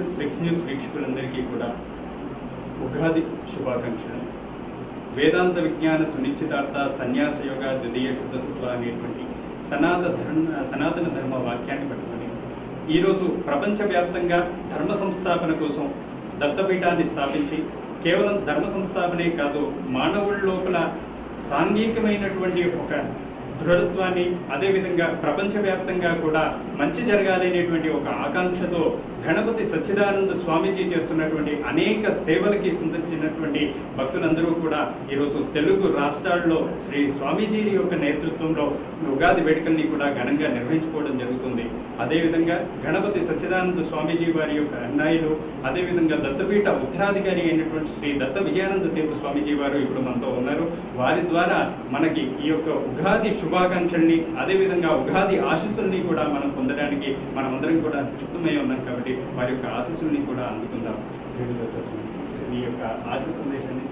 Six news వీక్షకులందరికీ కూడా ఉగాది శుభాకాంక్షలు. వేదాంత విజ్ఞాన సునిశ్చితార్థ సన్యాస యోగ ద్వితీయ శుద్ధ సత్వ అనేటువంటి సనాతన ధర్మ వాక్యాన్ని పట్టుకొని ఈరోజు ప్రపంచవ్యాప్తంగా ధర్మ సంస్థాపన కోసం దత్తపీఠాన్ని స్థాపించి కేవలం ధర్మ సంస్థాపనే కాదు, మానవుల లోపల సాంఘికమైనటువంటి ఒక దృఢత్వాన్ని, అదేవిధంగా ప్రపంచవ్యాప్తంగా కూడా మంచి జరగాలనేటువంటి ఒక ఆకాంక్షతో గణపతి సచ్చిదానంద స్వామీజీ చేస్తున్నటువంటి అనేక సేవలకి సందర్శించినటువంటి భక్తులందరూ కూడా ఈరోజు తెలుగు రాష్ట్రాల్లో శ్రీ స్వామీజీ యొక్క నేతృత్వంలో ఉగాది వేడుకల్ని కూడా ఘనంగా నిర్వహించుకోవడం జరుగుతుంది. అదేవిధంగా గణపతి సచ్చిదానంద స్వామీజీ వారి యొక్క అన్నయ్యలు, అదేవిధంగా దత్తపీఠ ఉత్తరాధికారి అయినటువంటి శ్రీ దత్త విజయానంద తీర్థ స్వామీజీ వారు ఇప్పుడు మనతో ఉన్నారు. వారి ద్వారా మనకి ఈ యొక్క ఉగాది శుభాకాంక్షల్ని, అదేవిధంగా ఉగాది ఆశీస్సుల్ని కూడా మనం పొందడానికి మనమందరం కూడా చిత్తమై ఉన్నాం. కాబట్టి వారి యొక్క ఆశీస్సుల్ని కూడా అందుకుందాం. ఈ యొక్క ఆశీస్ సందేశాన్ని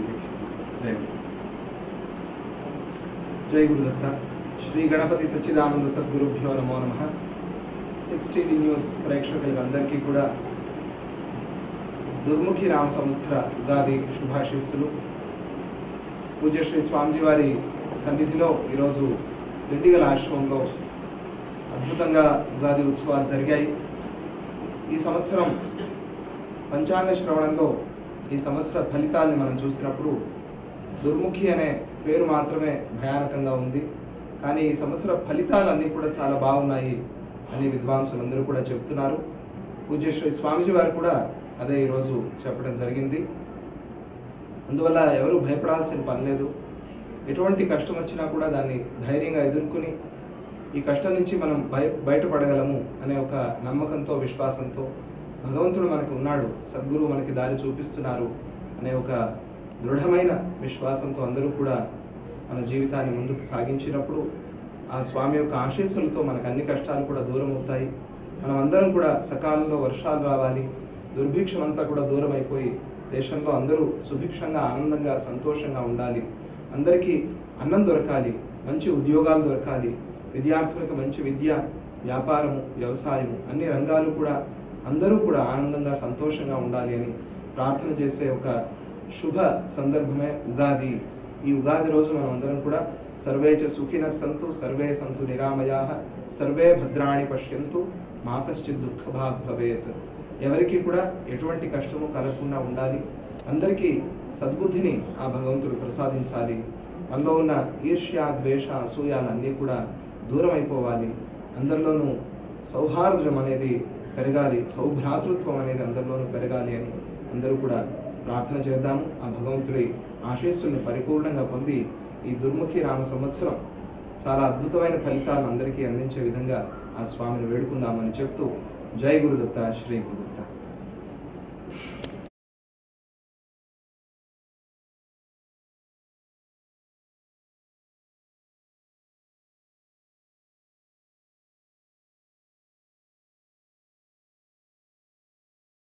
జై గురుదత్త. శ్రీ గణపతి సచ్చిదానంద సద్గురుభ్యో నమో నమః. 6 టీవీ న్యూస్ ప్రేక్షకులందరికీ కూడా దుర్ముఖి రామ సంవత్సర ఉగాది శుభాశీస్సులు. పూజ్య శ్రీ స్వామిజీ వారి సన్నిధిలో ఈరోజు దిండిగల ఆశ్రమంలో అద్భుతంగా ఉగాది ఉత్సవాలు జరిగాయి. ఈ సంవత్సరం పంచాంగ శ్రవణంలో ఈ సంవత్సర ఫలితాలను మనం చూసినప్పుడు దుర్ముఖి అనే పేరు మాత్రమే భయానకంగా ఉంది, కానీ ఈ సంవత్సర ఫలితాలన్నీ కూడా చాలా బాగున్నాయి అని విద్వాంసులందరూ కూడా చెప్తున్నారు. పూజ్య శ్రీ స్వామిజీ వారు కూడా అదే ఈరోజు చెప్పడం జరిగింది. అందువల్ల ఎవరు భయపడాల్సిన పని లేదు. ఎటువంటి కష్టం వచ్చినా కూడా దాన్ని ధైర్యంగా ఎదుర్కొని ఈ కష్టం నుంచి మనం బయటపడగలము అనే ఒక నమ్మకంతో, విశ్వాసంతో భగవంతుడు మనకు ఉన్నాడు, సద్గురువు మనకి దారి చూపిస్తున్నారు అనే ఒక దృఢమైన విశ్వాసంతో అందరూ కూడా మన జీవితాన్ని ముందుకు సాగించినప్పుడు ఆ స్వామి యొక్క ఆశీస్సులతో మనకు అన్ని కష్టాలు కూడా దూరం అవుతాయి. మనం అందరం కూడా సకాలంలో వర్షాలు రావాలి, దుర్భిక్షం అంతా కూడా దూరం అయిపోయి దేశంలో అందరూ సుభిక్షంగా, ఆనందంగా, సంతోషంగా ఉండాలి. అందరికీ అన్నం దొరకాలి, మంచి ఉద్యోగాలు దొరకాలి, విద్యార్థులకు మంచి విద్య, వ్యాపారము, వ్యవసాయము అన్ని రంగాలు కూడా అందరూ కూడా ఆనందంగా, సంతోషంగా ఉండాలి అని ప్రార్థన చేసే ఒక శుభ సందర్భమే ఉగాది. ఈ ఉగాది రోజు మనం అందరం కూడా సర్వే చ సుఖినః సంతు, సర్వే సంతు నిరామయాః, సర్వే భద్రాణి పశ్యంతు, మా కశ్చిత్ దుఃఖభాగ్ భవేత్. ఎవరికి కూడా ఎటువంటి కష్టము కలగకుండా ఉండాలి. అందరికీ సద్బుద్ధిని ఆ భగవంతుడు ప్రసాదించాలి. మనలో ఉన్న ఈర్ష్య, ద్వేష, అసూయాలన్నీ కూడా దూరం అయిపోవాలి. అందరిలోనూ సౌహార్ద్యం అనేది పెరగాలి, సౌభ్రాతృత్వం అనేది అందరిలోనూ పెరగాలి అని అందరూ కూడా ప్రార్థన చేద్దాము. ఆ భగవంతుడి ఆశీస్సుల్ని పరిపూర్ణంగా పొంది ఈ దుర్ముఖి రామ సంవత్సరం చాలా అద్భుతమైన ఫలితాలను అందరికీ అందించే విధంగా ఆ స్వామిని వేడుకుందామని చెప్తూ జై గురుదత్త, శ్రీ గురుదత్త.